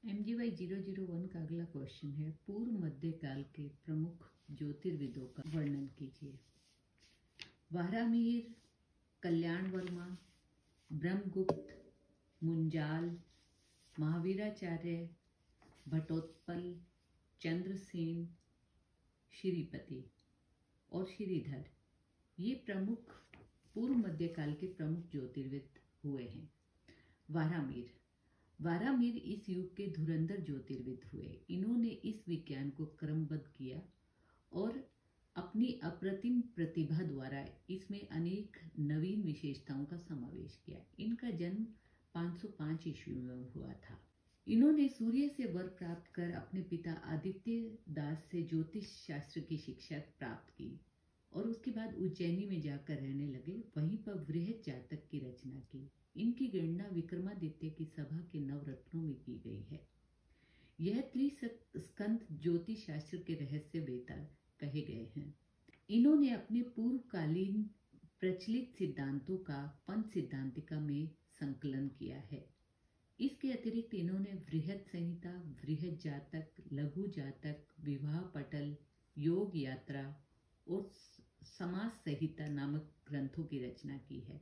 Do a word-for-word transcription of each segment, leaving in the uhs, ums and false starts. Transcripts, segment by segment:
M G Y zero zero one का अगला question है, पूर्व मध्यकाल के प्रमुख ज्योतिर्विदों का वर्णन कीजिए। वारामिहिर, कल्याण वर्मा, ब्रह्मगुप्त, मुंजाल, महावीराचार्य, भट्टोत्पल, चंद्रसेन, श्रीपति और श्रीधर ये प्रमुख पूर्व मध्यकाल के प्रमुख ज्योतिर्विद हुए हैं। वारामिहिर वारामिहिर इस युग के धुरंधर ज्योतिर्विद हुए। इन्होंने इस विज्ञान को क्रमबद्ध किया और अपनी अप्रतिम प्रतिभा द्वारा इसमें अनेक नवीन विशेषताओं का समावेश किया। इनका जन्म पाँच सौ पाँच ईस्वी में हुआ था। इन्होंने सूर्य से वर प्राप्त कर अपने पिता आदित्य दास से ज्योतिष शास्त्र की शिक्षा प्राप्त की और उसके बाद उज्जैनी में जाकर रहने लगे। वहीं पर बृहद जातक की रचना की। इनकी गणना विक्रमादित्य की सभा के नवरत्नों में की गई है। यह त्रिस्कंध ज्योतिष शास्त्र के रहस्य वेता कहे गए हैं। इन्होंने अपने पूर्वकालीन प्रचलित सिद्धांतों का पंच सिद्धांतिका में संकलन किया है। इसके अतिरिक्त इन्होंने बृहद संहिता, बृहद जातक, लघु जातक, विवाह पटल, योग यात्रा और समाज संहिता नामक ग्रंथों की रचना की है।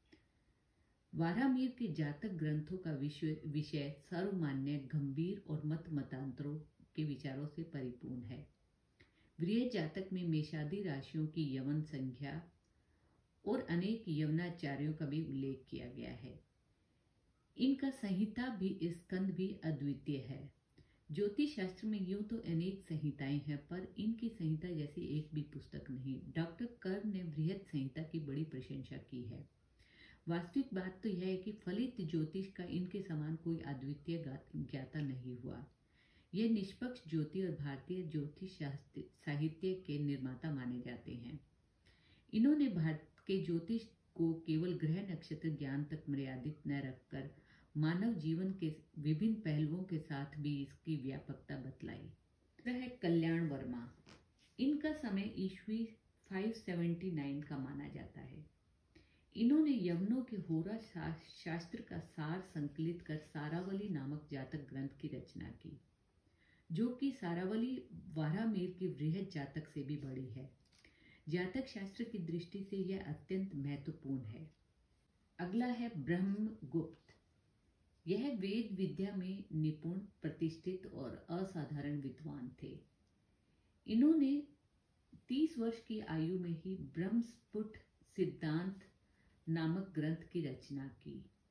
वारामिहिर के जातक ग्रंथों का विषय विषय सर्वमान्य, गंभीर और मत मतांतरों के विचारों से परिपूर्ण है। बृहद जातक में मेषादी राशियों की यवन संख्या और अनेक यवनाचार्यों का भी उल्लेख किया गया है। इनका संहिता भी स्कंद भी अद्वितीय है। ज्योतिष शास्त्र में यूं तो अनेक संहिताएं हैं, पर इनकी संहिता जैसी एक भी पुस्तक नहीं। डॉक्टर कर ने बृहद संहिता की बड़ी प्रशंसा की है। वास्तविक बात तो यह है कि फलित ज्योतिष का इनके समान कोई अद्वितीय ज्ञाता नहीं हुआ। यह निष्पक्ष ज्योति और भारतीय ज्योतिष साहित्य के निर्माता माने जाते हैं। इन्होंने भारत के ज्योतिष को केवल ग्रह नक्षत्र ज्ञान तक मर्यादित न रखकर मानव जीवन के विभिन्न पहलुओं के साथ भी इसकी व्यापकता बतलाई। वह है कल्याण वर्मा। इनका समय ईस्वी पाँच सौ उन्यासी का माना जाता है। इन्होंने यवनों के होरा शास्त्र का सार संकलित कर सारावली नामक जातक ग्रंथ की रचना की, जो कि सारावली वारामिहिर की बृहद जातक से भी बड़ी है। जातक शास्त्र की दृष्टि से यह अत्यंत महत्वपूर्ण है। अगला है ब्रह्मगुप्त। यह वेद विद्या में निपुण, प्रतिष्ठित और असाधारण विद्वान थे। इन्होंने तीस वर्ष की आयु में ही ब्रह्मस्फुट सिद्धांत नामक ग्रंथ की रचना की।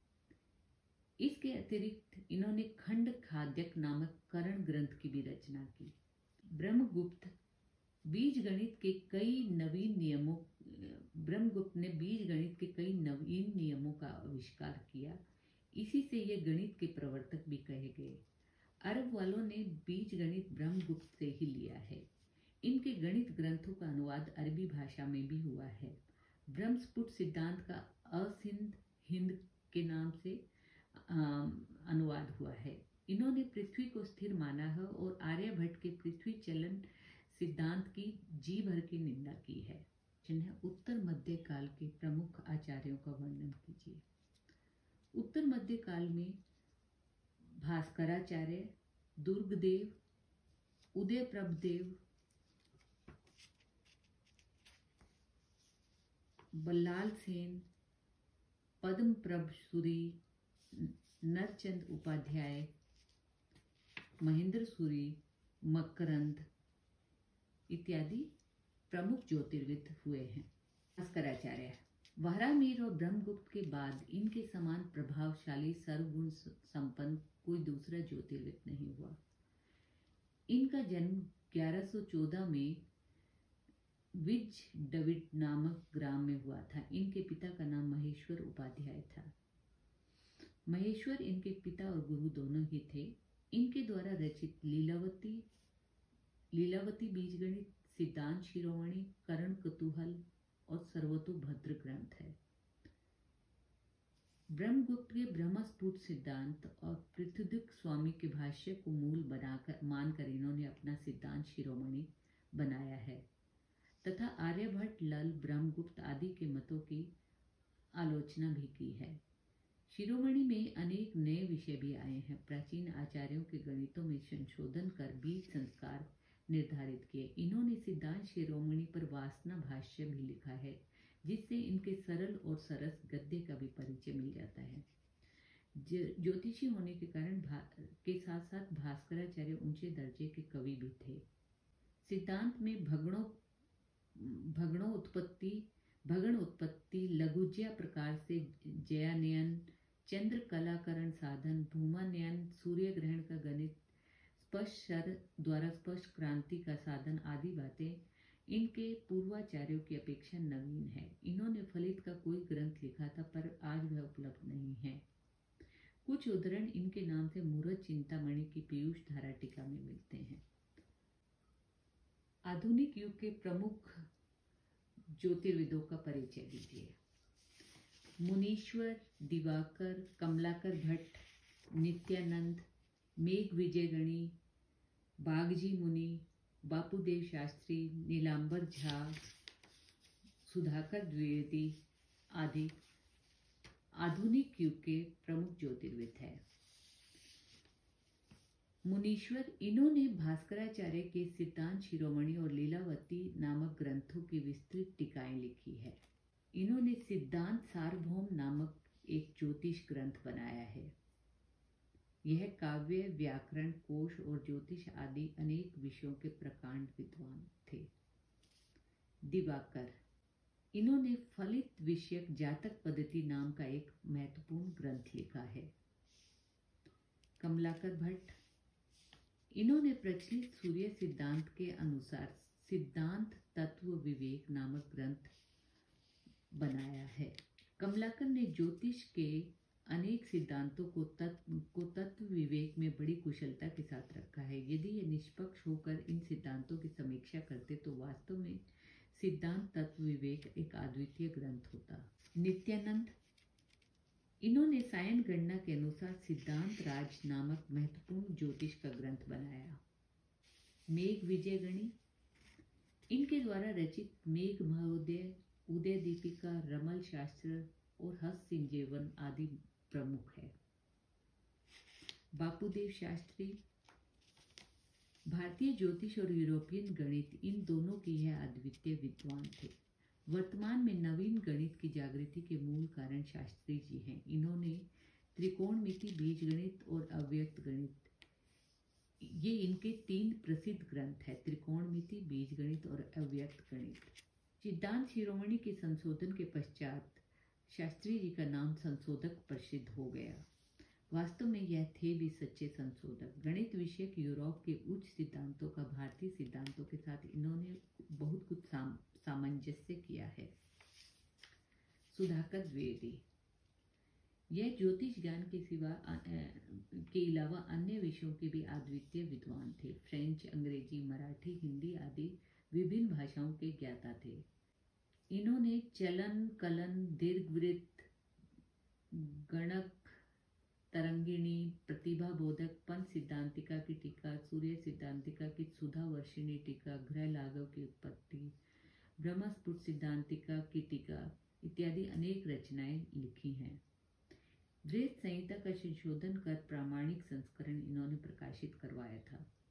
इसके अतिरिक्त इन्होंने खंड खाद्यक नामक करण ग्रंथ की भी रचना की। ब्रह्मगुप्त बीज गणित के कई नवीन नियमों ब्रह्मगुप्त ने बीज गणित के कई नवीन नियमों का आविष्कार किया। इसी से ये गणित के प्रवर्तक भी कहे गए। अरब वालों ने बीज गणित ब्रह्मगुप्त से ही लिया है। इनके गणित ग्रंथों का अनुवाद अरबी भाषा में भी हुआ है। ब्रह्मस्फुट सिद्धांत का असिंध हिंद के नाम से अनुवाद हुआ है। इन्होंने पृथ्वी को स्थिर माना है और आर्यभट्ट के पृथ्वी चलन सिद्धांत की जी भर की निंदा की है। उत्तर मध्यकाल के प्रमुख आचार्यों का वर्णन कीजिए। उत्तर मध्यकाल में भास्कराचार्य, दुर्गदेव, उदयप्रभदेव, बल्लाल सेन, पद्मप्रभ सूरी, नरचंद उपाध्याय, महेंद्र सूरी, मकरंद इत्यादि प्रमुख ज्योतिर्विद हुए हैं। भास्कराचार्य वारामिहिर और ब्रह्मगुप्त के बाद इनके समान प्रभावशाली सर्वगुण संपन्न कोई दूसरा ज्योतिर्विद नहीं हुआ। इनका जन्म ग्यारह सौ चौदह में विज डविड नामक ग्राम में हुआ था। इनके पिता का नाम महेश्वर उपाध्याय था। महेश्वर इनके पिता और गुरु दोनों ही थे। इनके द्वारा रचित लीलावती लीलावती बीजगणित, सिद्धांत शिरोमणि, करण कुतूहल और सर्वतोभद्र ग्रंथ है। ब्रह्मगुप्त के ब्रह्मस्फुट सिद्धांत और पृथुदीप स्वामी के भाष्य को मूल बनाकर मानकर इन्होंने अपना सिद्धांत शिरोमणि बनाया है तथा आर्यभट्ट, लल, ब्रह्मगुप्त आदि के मतों की आलोचना भी की है। शिरोमणि में अनेक नए विषय भी आए हैं। प्राचीन आचार्यों के गणितों में संशोधन कर बीज संस्कार निर्धारित किए। इन्होंने सिद्धांत शिरोमणि पर वासना भाष्य भी लिखा है, जिससे इनके सरल और सरस गद्य का भी परिचय मिल जाता है। ज्योतिषी होने के कारण के साथ साथ भास्कराचार्य ऊंचे दर्जे के कवि भी थे। सिद्धांत में भगणों भगणों उत्पत्ति भगण उत्पत्ति लघुज्या प्रकार से जयानयन, चंद्र कलाकरण साधन, भूमानयन, सूर्य ग्रहण का गणित, स्पष्ट शर द्वारा स्पष्ट क्रांति का साधन आदि बातें इनके पूर्वाचार्यों की अपेक्षा नवीन है। इन्होंने फलित का कोई ग्रंथ लिखा था, पर आज वह उपलब्ध नहीं है। कुछ उदाहरण इनके नाम से मुहूर्त चिंतामणि की पीयूष धारा टीका में मिलते हैं। आधुनिक युग के प्रमुख ज्योतिर्विदों का परिचय दीजिए। मुनीश्वर, दिवाकर, कमलाकर भट्ट, नित्यानंद, मेघ विजयगणी, बागजी मुनि, बापूदेव शास्त्री, नीलांबर झा, सुधाकर द्विवेदी आदि आधुनिक युग के प्रमुख ज्योतिर्विद हैं। मुनीश्वर, इन्होंने भास्कराचार्य के सिद्धांत शिरोमणि और लीलावती नामक ग्रंथों की विस्तृत टीकाएं लिखी है। इन्होंने सिद्धांत सार्वभौम नामक एक ज्योतिष ग्रंथ बनाया है। यह काव्य, व्याकरण, कोश और ज्योतिष आदि अनेक विषयों के प्रकांड विद्वान थे। दिवाकर, इन्होंने फलित विषयक जातक पद्धति नाम का एक महत्वपूर्ण ग्रंथ लिखा है। कमलाकर भट्ट, इन्होंने प्रचलित सूर्य सिद्धांत के अनुसार सिद्धांत तत्व विवेक नामक ग्रंथ बनाया है। कमलाकर ने ज्योतिष के अनेक सिद्धांतों को तत्व को तत्व विवेक में बड़ी कुशलता के साथ रखा है। यदि ये निष्पक्ष होकर इन सिद्धांतों की समीक्षा करते तो वास्तव में सिद्धांत तत्व विवेक एक अद्वितीय ग्रंथ होता। नित्यानंद, इन्होंने सायन गणना के अनुसार सिद्धांत राज नामक महत्वपूर्ण ज्योतिष का ग्रंथ बनाया। मेघ विजयगणी, इनके द्वारा रचित मेघ महोदय, उदय दीपिका, रमल शास्त्र और हस्त सिंजेवन आदि प्रमुख है। बापूदेव शास्त्री, भारतीय ज्योतिष और यूरोपियन गणित इन दोनों के यह अद्वितीय विद्वान थे। वर्तमान में नवीन गणित की जागृति के मूल कारण शास्त्री जी हैं। इन्होंने त्रिकोणमिति, बीजगणित और अव्यक्त गणित, ये इनके तीन प्रसिद्ध ग्रंथ हैं। त्रिकोणमिति, बीजगणित और अव्यक्त गणित। सिद्धांत शिरोमणि के संशोधन के पश्चात शास्त्री जी का नाम संशोधक प्रसिद्ध हो गया। वास्तव में यह थे भी सच्चे संशोधक। गणित विषयक यूरोप के उच्च सिद्धांतों का भारतीय सिद्धांतों के साथ इन्होंने बहुत कुछ साम, सामंजस्य किया है। सुधाकर द्विवेदी, यह ज्योतिष ज्ञान के सिवा के अलावा अन्य विषयों के भी अद्वितीय विद्वान थे। फ्रेंच, अंग्रेजी, मराठी, हिंदी आदि विभिन्न भाषाओं के ज्ञाता थे। इन्होंने चलन, कलन, दीर्घवृत्त, गणक, तरंगिणी, प्रतिभा बोधक, पंच सिद्धांतिका की टीका, सूर्य सिद्धांतिका की सुधा वर्षिणी टीका, ग्रह लाघव की उत्पत्ति, ब्रह्मस्फुट सिद्धांतिका की टीका इत्यादि अनेक रचनाएं लिखी हैं। वृहत संहिता का संशोधन कर प्रामाणिक संस्करण इन्होंने प्रकाशित करवाया था।